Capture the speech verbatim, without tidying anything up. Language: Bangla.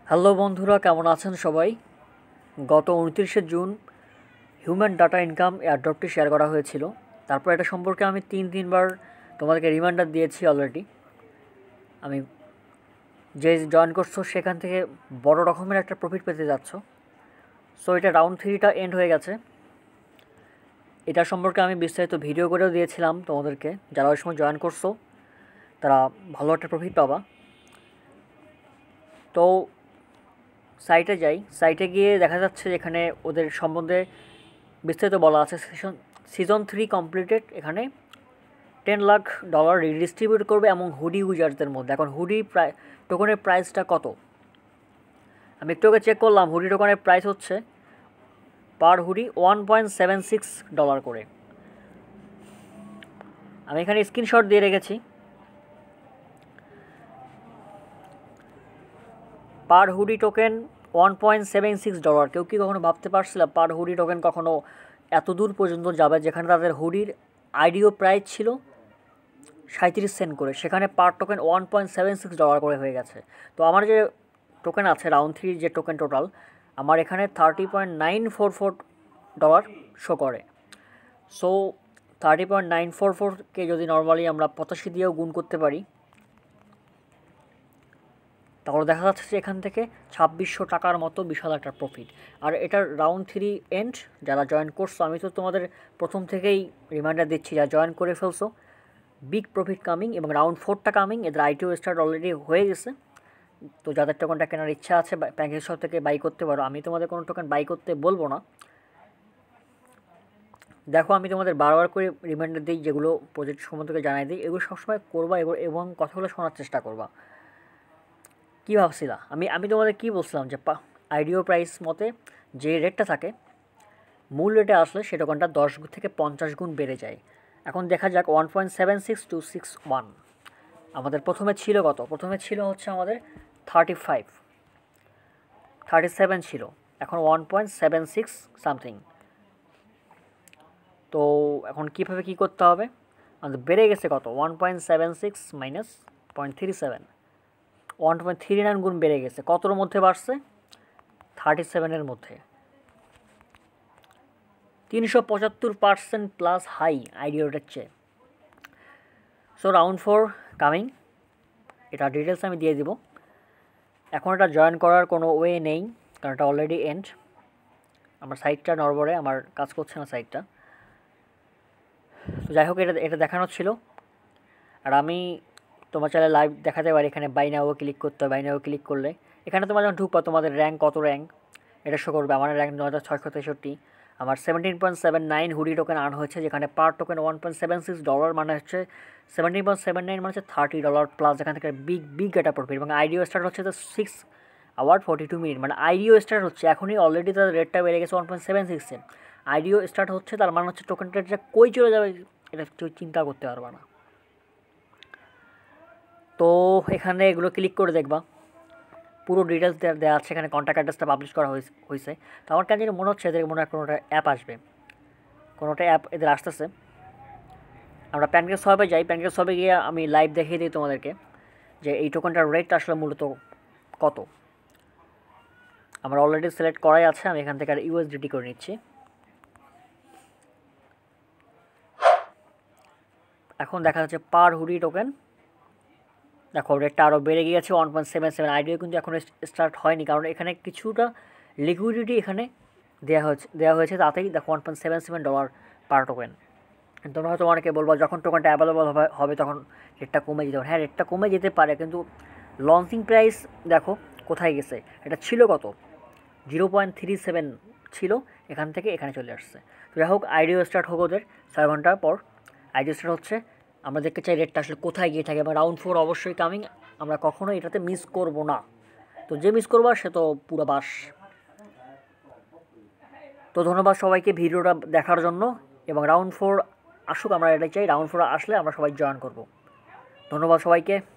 হ্যালো বন্ধুরা, কেমন আছেন সবাই? গত উনত্রিশে জুন হিউম্যান ডাটা ইনকাম এয়ারড্রপটি শেয়ার করা হয়েছিল। তারপর এটা সম্পর্কে আমি তিন তিনবার তোমাদেরকে রিমাইন্ডার দিয়েছি অলরেডি। আমি যে জয়েন করছো সেখান থেকে বড় রকমের একটা প্রফিট পেতে যাচ্ছ। সো এটা রাউন্ড থ্রিটা এন্ড হয়ে গেছে। এটা সম্পর্কে আমি বিস্তারিত ভিডিও করেও দিয়েছিলাম তোমাদেরকে। যারা ওই সময় জয়েন করছো তারা ভালো একটা প্রফিট পাবা। তো সাইটে যাই, সাইটে গিয়ে দেখা যাচ্ছে যেখানে ওদের সম্বন্ধে বিস্তারিত বলা আছে। Season season three completed. এখানে টেন লাখ ডলার রিডিস্ট্রিবিউট করবে এবং হুডি ইউজারদের মধ্যে। এখন হুডি প্রায় টোকনের প্রাইসটা কত আমি একটু আগে চেক করলাম। হুডি টোকনের প্রাইস হচ্ছে পার হুডি one point seven six dollar করে। আমি এখানে স্ক্রিনশট দিয়ে রেখেছি। পার হুডি token one point seven six dollar. কেউ কি কখনো ভাবতে পারছিল পার হুডি টোকেন কখনো এত দূর পর্যন্ত যাবে? যেখানে তাদের হুডির আইডিও প্রাইস ছিল সাঁত্রিশ সেন্ট করে, সেখানে per token one point seven six dollar করে হয়ে গেছে। তো আমার যে টোকেন আছে রাউন্ড থ্রি যে টোকেন টোটাল, আমার এখানে thirty point nine four four dollar show করে। So thirty point nine four ফোরকে যদি নর্মালি আমরা পঁচাশি দিয়েও গুণ করতে পারি, তাহলে দেখা যাচ্ছে যে এখান থেকে ছাব্বিশশো টাকার মতো বিশাল একটা প্রফিট। আর এটার রাউন্ড থ্রি এন্ড। যারা জয়েন করছো, আমি তো তোমাদের প্রথম থেকেই রিমাইন্ডার দিচ্ছি, যারা জয়েন করে ফেলছো বিগ প্রফিট কামিং, এবং রাউন্ড ফোরটা কামিং। এদের আইটিও স্টার্ট অলরেডি হয়ে গেছে। তো যাদের টোকেনটা কেনার ইচ্ছা আছে ব্যাংকের সব থেকে বাই করতে পারো। আমি তোমাদের কোনো টোকেন বাই করতে বলবো না। দেখো, আমি তোমাদের বারবার করে রিমাইন্ডার দিই, যেগুলো প্রজেক্ট সম্বন্ধে জানাই দিই, এগুলো সবসময় করবা এবং কথাগুলো শোনার চেষ্টা করবা। কী ভাবছিলা? আমি আমি তোমাদের কী বলছিলাম যে আইডিও প্রাইস মতে যে রেটটা থাকে, মূল রেটে আসলে সে টোকেনটা দশ থেকে পঞ্চাশ গুণ বেড়ে যায়। এখন দেখা যাক one point seven six two six one আমাদের প্রথমে ছিল কত? প্রথমে ছিল হচ্ছে আমাদের থার্টি ফাইভ থার্টি সেভেন ছিল, এখন one point seven six something. তো এখন কীভাবে কী করতে হবে? আমাদের বেড়ে গেছে কত? One point seven six minus point three seven one point three nine গুণ বেড়ে গেছে। কতর মধ্যে বাড়ছে? থার্টি সেভেনের মধ্যে। তিনশো পঁচাত্তর পার্সেন্ট প্লাস হাই আইডিওটার চেয়ে। সো রাউন্ড ফোর কামিং, এটা ডিটেলস আমি দিয়ে দিব। এখন এটা জয়েন করার কোনো ওয়ে নেই, কারণ এটা অলরেডি এন্ড। আমার সাইটটা নড়বড়ে, আমার কাজ করছে না সাইটটা। তো যাই হোক, এটা এটা দেখানো ছিল। আর আমি তোমার চ্যানেলে লাইভ দেখাতে পারি। এখানে বাই নাও ক্লিক করতে হবে। বাই নাও ক্লিক করলে এখানে তোমার যখন ঢুকবা তোমাদের র্যাঙ্ক কত র্যাঙ্ক এটা শো করবে। আমার র্যাঙ্ক নয় হাজার ছয়শো তেষট্টি। আমার সেভেন্টিন পয়েন্ট সেভেন নাইন হুডি টোকেন আর্ন হয়েছে, যেখানে per token one point seven six dollar মানে হচ্ছে সেভেন্টিন পয়েন্ট সেভেন নাইন মানে হচ্ছে থার্টি ডলার প্লাস, যেখান থেকে বিগ বিগ একটা প্রফিট। এবং আইডিও স্টার্ট হচ্ছে তো six hour forty two minute, মানে আইডিও স্টার্ট হচ্ছে এখনই। অলরেডি তাদের রেটটা বেড়ে গেছে ওয়ান পয়েন্ট সেভেন সিক্সে। আইডিও স্টার্ট হচ্ছে, তার মানে হচ্ছে টোকেনটা যে কই চলে যাবে এটা কেউ চিন্তা করতে পারবে না। তো এখানে এগুলো ক্লিক করে দেখবা, পুরো ডিটেলস দেওয়া আছে। এখানে কন্ট্যাক্ট অ্যাড্রেসটা পাবলিশ করা হয়েছে। তো আমার কেন যেন মনে হচ্ছে এদের মনে হয় কোনোটা অ্যাপ আসবে, কোনোটা অ্যাপ এদের আসতেছে। আমরা প্যানকেক সবে যাই। প্যানকেক সবে গিয়ে আমি লাইভ দেখিয়ে দিই তোমাদেরকে যে এই টোকেনটার রেটটা আসলে মূলত কত। আমার অলরেডি সিলেক্ট করাই আছে। আমি এখান থেকে আর ইউএসডিটি করে নিচ্ছি। এখন দেখা যাচ্ছে পার হুডি টোকেন, দেখো রেটটা আরও বেড়ে গিয়েছে one point seven seven. IDO কিন্তু এখন স্টার্ট হয়নি, কারণ এখানে কিছুটা লিকুইডিটি এখানে দেওয়া হয়েছে দেওয়া হয়েছে তাতেই দেখো one point seven seven dollar per token. তোমরা হয়তো অনেকে বলবো যখন টোকেনটা অ্যাভেলেবল হবে হবে তখন রেটটা কমে যেতে পারে। হ্যাঁ, রেটটা কমে যেতে পারে, কিন্তু লঞ্চিং প্রাইস দেখো কোথায় গেছে। এটা ছিল কত? জিরো পয়েন্ট থ্রি সেভেন ছিল, এখান থেকে এখানে চলে আসছে। তো যাই হোক, আইডিও স্টার্ট হোক ওদের ছয় ঘন্টার পর। আইডিও স্টার্ট হচ্ছে, আমরা দেখতে চাই রেটটা আসলে কোথায় গিয়ে থাকে। এবং রাউন্ড ফোর অবশ্যই কামিং, আমরা কখনো এটাতে মিস করব না। তো যে মিস করবা সে তো পুরো বাস। তো ধন্যবাদ সবাইকে ভিডিওটা দেখার জন্য, এবং রাউন্ড ফোর আসুক, আমরা এটাই চাই। রাউন্ড ফোর আসলে আমরা সবাই জয়েন করব। ধন্যবাদ সবাইকে।